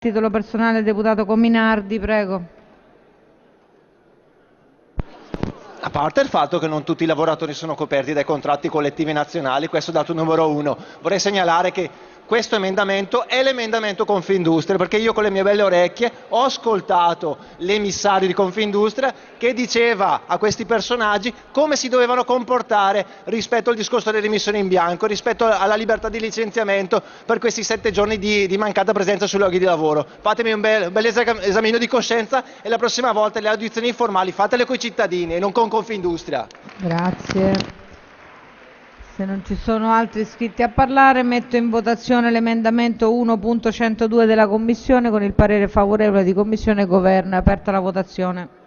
Titolo personale, deputato Cominardi, prego. A parte il fatto che non tutti i lavoratori sono coperti dai contratti collettivi nazionali, questo è dato numero uno, vorrei segnalare che questo emendamento è l'emendamento Confindustria, perché io con le mie belle orecchie ho ascoltato l'emissario di Confindustria che diceva a questi personaggi come si dovevano comportare rispetto al discorso delle missioni in bianco, rispetto alla libertà di licenziamento per questi 7 giorni di mancata presenza sui luoghi di lavoro. Fatemi un bel esamino di coscienza e la prossima volta le audizioni informali fatele con i cittadini e non con Confindustria. Grazie. Se non ci sono altri iscritti a parlare, metto in votazione l'emendamento 1.102 della Commissione con il parere favorevole di Commissione e Governo. È aperta la votazione.